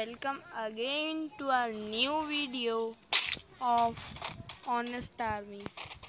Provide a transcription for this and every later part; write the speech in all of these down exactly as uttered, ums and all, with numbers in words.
welcome again to our new video of Honest Army.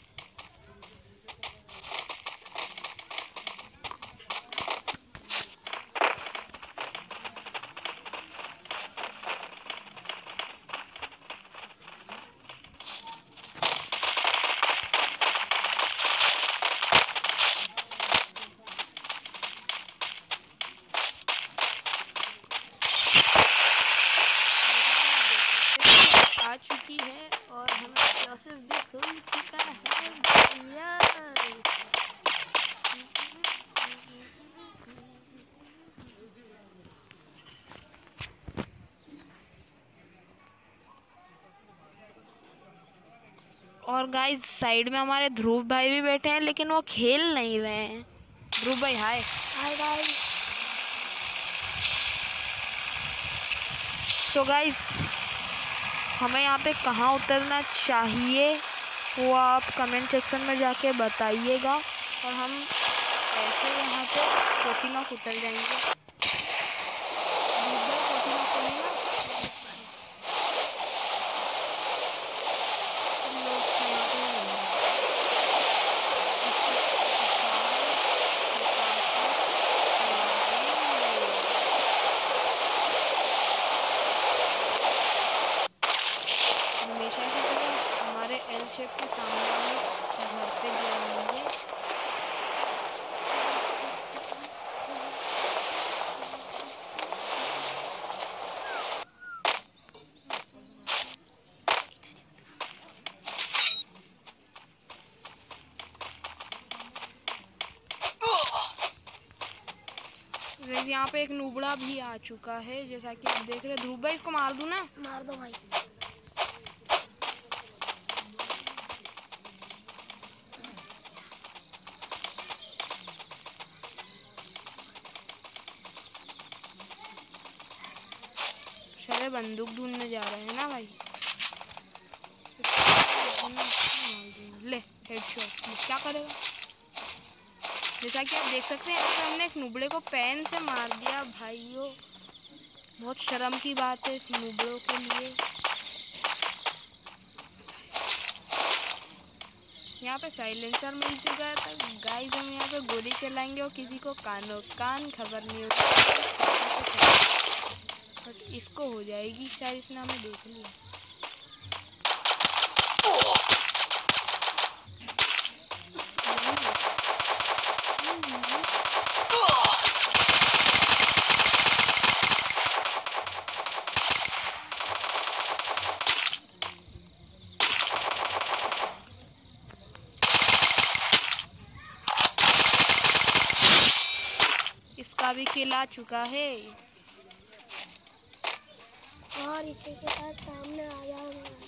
आ चुकी है और हमें जोसेफ भी खुल चुका है भैया। और गाइस साइड में हमारे ध्रुव भाई भी बैठे हैं, लेकिन वो खेल नहीं रहे हैं। ध्रुव भाई हाय हाय गाइस। सो गाइस हमें यहाँ पे कहाँ उतरना चाहिए वो आप कमेंट सेक्शन में जाके बताइएगा और हम ऐसे यहाँ पे पोचिनोक उतर जाएंगे। हमेशा की तरह हमारे एल शेप के सामने वाले घर पे जाएंगे। यहाँ पे एक नुबड़ा भी आ चुका है, जैसा कि आप देख रहे हैं। ध्रुव भाई इसको मार दूं ना? मार दो भाई। चले बंदूक ढूंढने जा रहे हैं ना भाई। ले हेडशॉट क्या करेगा। जैसा कि आप देख सकते हैं यहाँ पे हमने एक नुबड़े को पेन से मार दिया भाइयों। बहुत शर्म की बात है इस नुबड़ों के लिए। यहाँ पे साइलेंसर मिल चुका है, तो गाइस हम यहाँ पे गोली चलाएंगे और किसी को कानो कान खबर नहीं होती। बट इसको हो जाएगी शायद, इसने हमें देख लिया। इसका भी किल आ चुका है और इसी के साथ सामने आ जाओ।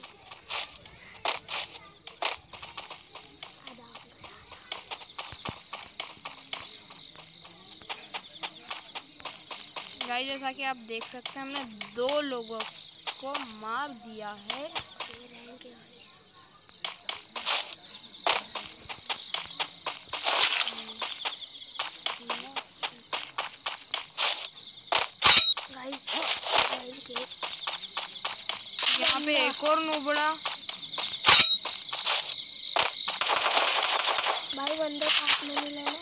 गाइस जैसा कि आप देख सकते हैं हमने दो लोगों को मार दिया है। यहाँ पे एक और नुबड़ा भाई बंदे हाथ में नहीं लेना।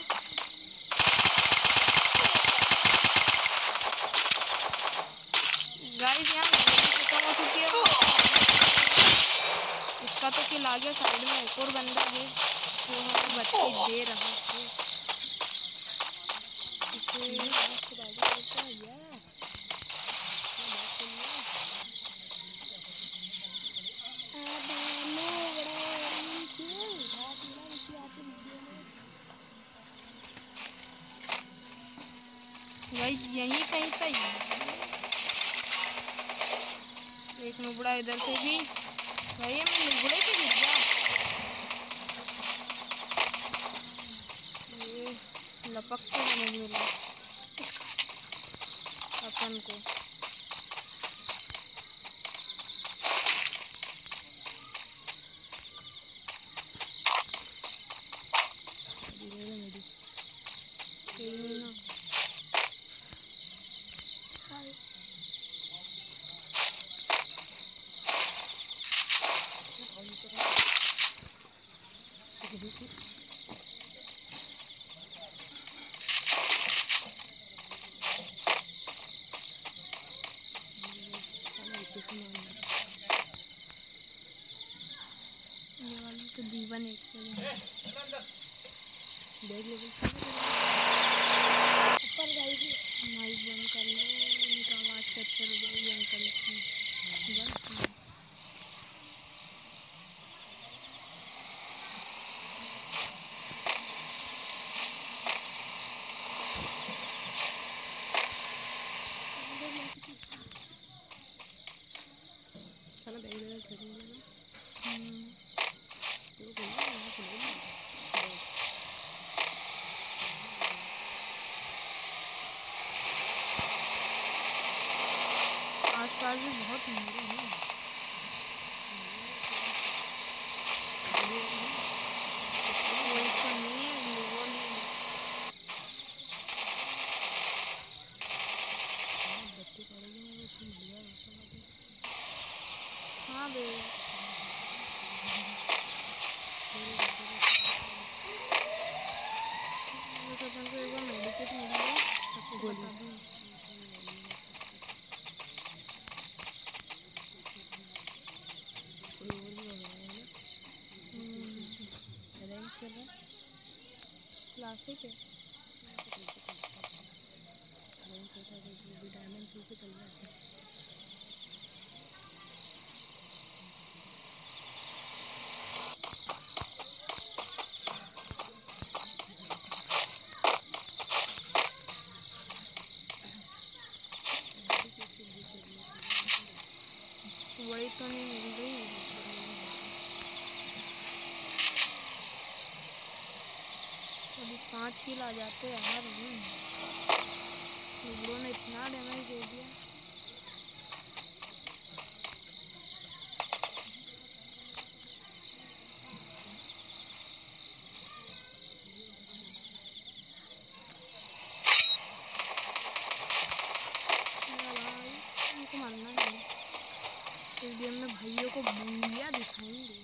गाइस यहाँ खत्म हो चुकी है। इसका तो किल आ गया। साइड में एक और बंदा है जो हमें बच्चे दे रहा है। इसे गाइस यहीं कहीं था। एक नुबड़ा इधर से भी भाई, मैं नुबड़े से गिर गया। ये लपक के नहीं मिला अपन को। ये वाला तो जीवन एक से बैग लेवल ऊपर जाएगी। माइक बंद कर लो, इनका आवाज़ कैप्चर हो जाएगी अंकल की। बस खाना बैग लेवल खरीदने में आसपास भी बहुत महंगे हैं। वो इसका नहीं है, वो नहीं है। हाँ बे तो तुमको एक बार मेडिकेट मिल गया सबको बता दूँ। क्लासिक है। डायमंड टू पे चल रहा है। वही तो नहीं मिल रही। अभी पाँच किल आ जाते हैं यार। लोगों ने इतना डैमेज दे दिया। उनको मारना नहीं। इस गेम में भाइयों को बूया दिखाएंगे।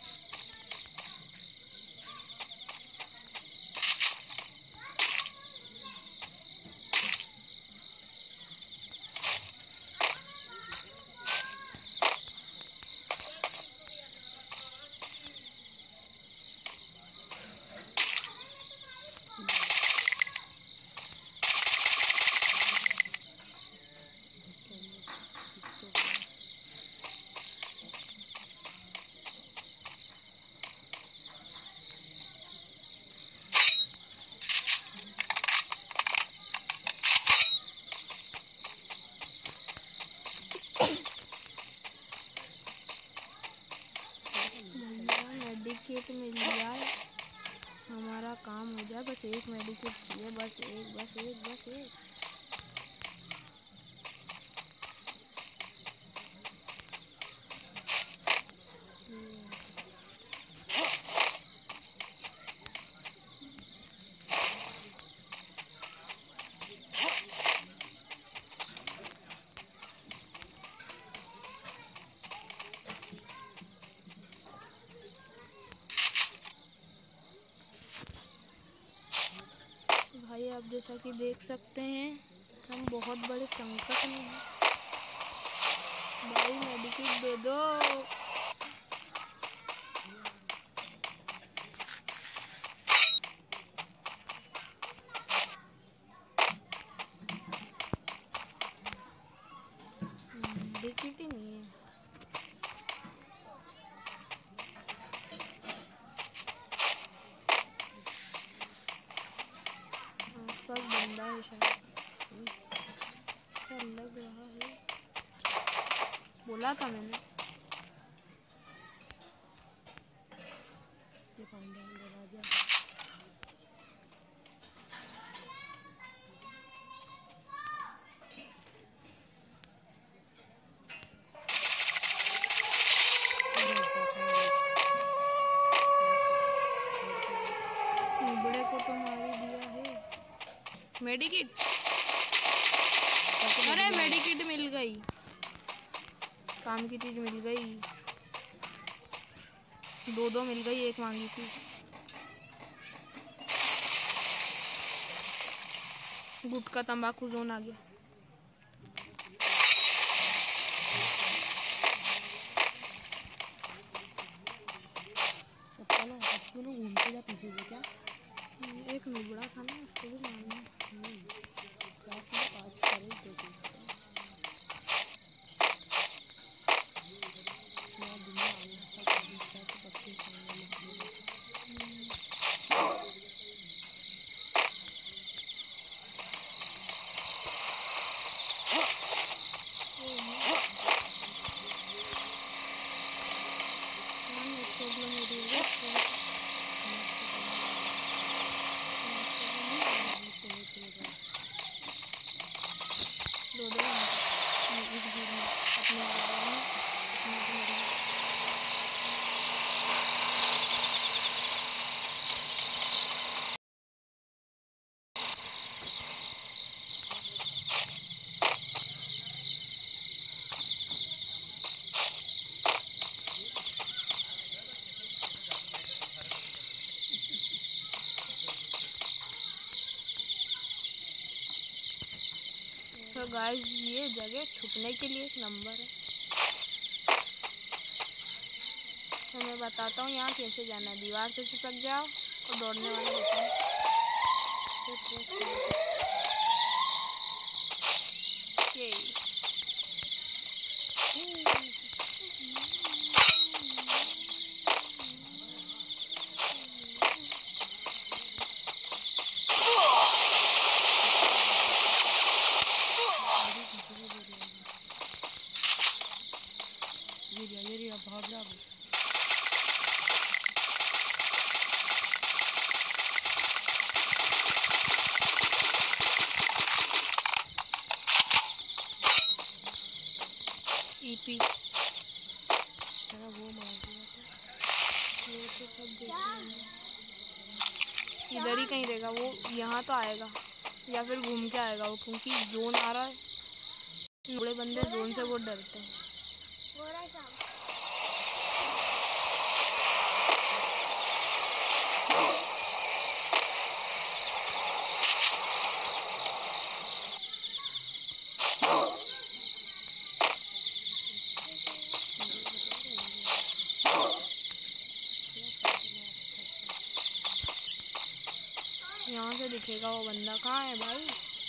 मेडिकेट मिल जाए हमारा काम हो जाए। बस एक मेडिकेट चाहिए, बस एक बस एक बस एक। भाई आप जैसा कि देख सकते हैं हम बहुत बड़े संकट में हैं। भाई मेडिकेट दे दो। मेडिकेट ही नहीं है। आसपास बंदा है शायद, ऐसा लग रहा है। बोला था मैंने। ये पांडा अंदर आ गया। बड़े को तो मार ही दिया है। मेडिकेट, अरे मेडिकेट मिल गई। काम की चीज मिल गई। दो दो मिल गई, एक मांगी थी। गुटखा तंबाकू जोन आ गया। अब ना अब तू ना घूमते जा पीछे से क्या एक नुबड़ा था ना, उसको भी मारना। चार किलो पाँच करे दो तीन यार दुनिया आगे तक आगे चार तो पक्के खाएंगे मछली प्रॉब्लम हो रही है दो दो इस घर में अपने तो गाइस ये जगह छुपने के लिए एक नंबर है। तो मैं बताता हूँ यहाँ कैसे जाना है। दीवार से चिपक जाओ और दौड़ने वाले बटन पे प्रेस करो। ये ये रिया ये रिया भाग रहा है ईपी तेरा वो मार दिया वो तो सब देख लेंगे। इधर ही कहीं रहेगा वो, यहाँ तो आएगा या फिर घूम के आएगा वो, क्योंकि जोन आ रहा है। बड़े बंदे जोन से बहुत डरते हैं। यहाँ से दिखेगा वो बंदा। कहाँ है भाई?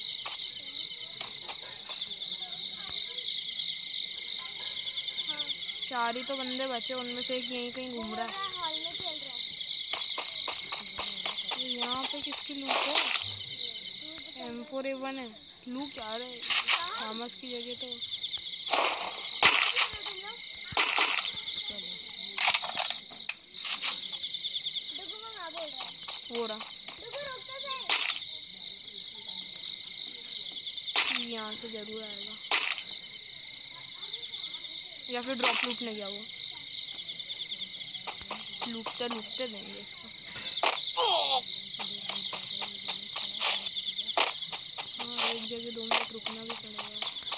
चार ही तो बंदे बचे, उनमें से एक यहीं कहीं घूम रहा है। यहाँ पे किसकी लूट है? एम फोर ए वन है। लूट क्या रहे थॉमस की जगह तो हो रहा। यहाँ से जरूर आएगा या फिर ड्रॉप लूटने गया वो। लूटते लूटते देंगे इसको। हाँ एक जगह दो मिनट रुकना भी पड़ेगा।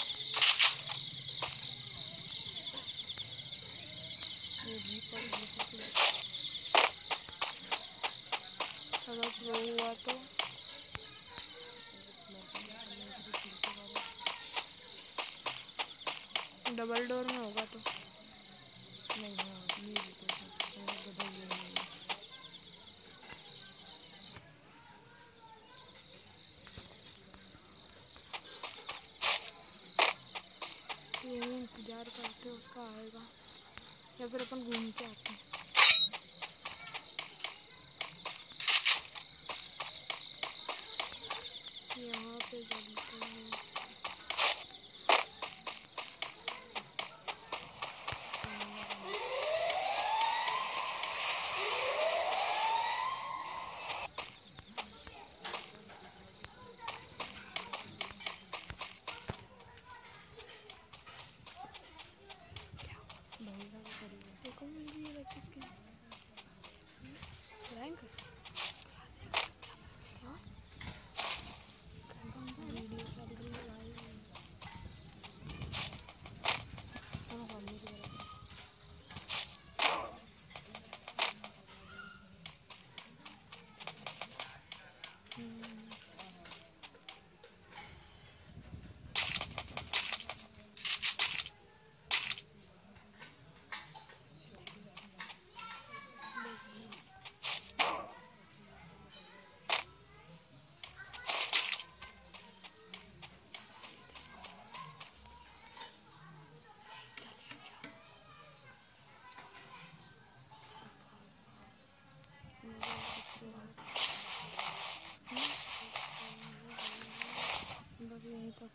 अगर प्रो हुआ तो डबल डोर में होगा तो नहीं हाँ ये भी तो बदल गया यही इंतजार करते उसका आएगा या फिर अपन घूम के आते हैं। यहाँ पे चलते हैं। देखो मुझे ये किसकी रैंक वीडियो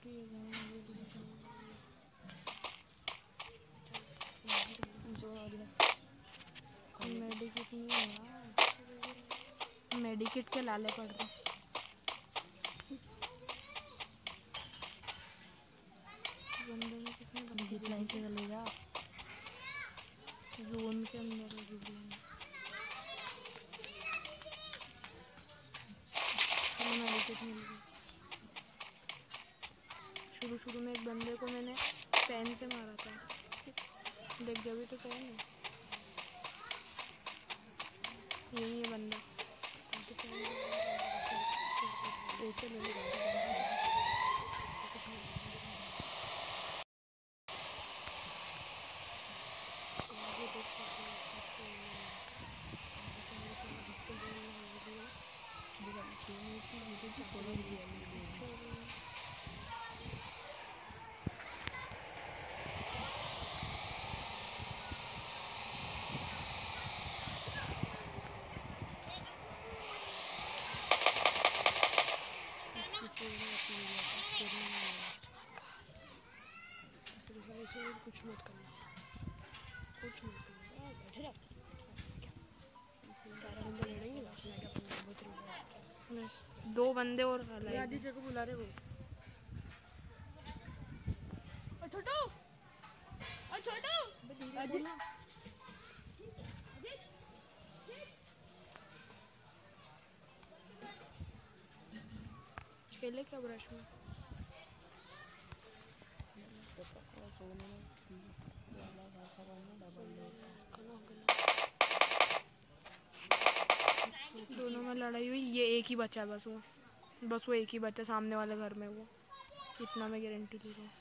मेडिकेट नहीं है, मेडिकेट के लाले पड़ रहे। बंदे में किसने जितना ही से चलेगा जोन के अंदर है जोन। मेडिकेट मिल गई। शुरू शुरू में एक बंदे को मैंने पेन से मारा था, देख जब भी तो पेन है, यही है बंदा। एक ले लो। कुछ मत करना, कुछ मत करना, बैठे रहो। सारे बंदे लड़ेंगे, बस मैं क्या करूँगा। दो बंदे और आदित्य को बुला रहे वो। और छोटू, और छोटू, आदित्य खेले क्या ब्रश में? दोनों में लड़ाई हुई, ये एक ही बचा बस वो बस वो एक ही बचा सामने वाले घर में, वो इतना मैं गारंटी दे रहा हूँ।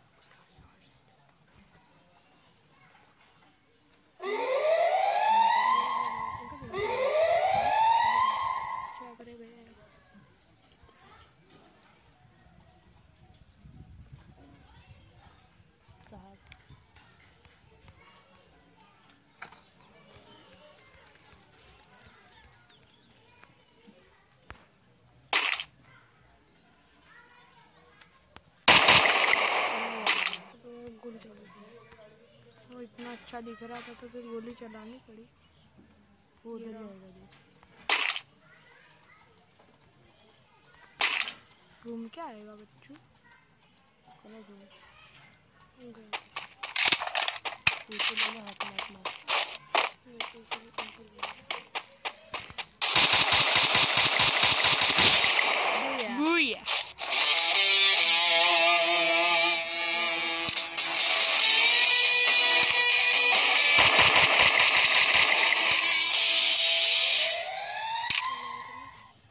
क्या करे भैया, गोली चला वो इतना अच्छा दिख रहा था तो फिर गोली चलानी पड़ी। वो उधर जाएगा जी। घूम के आएगा बच्चू। कौन से गए पीछे लेना हाथ में हाथ मार। Booyah.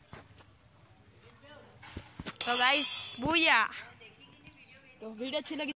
तो गाइस बूया। तो वीडियो अच्छी लगी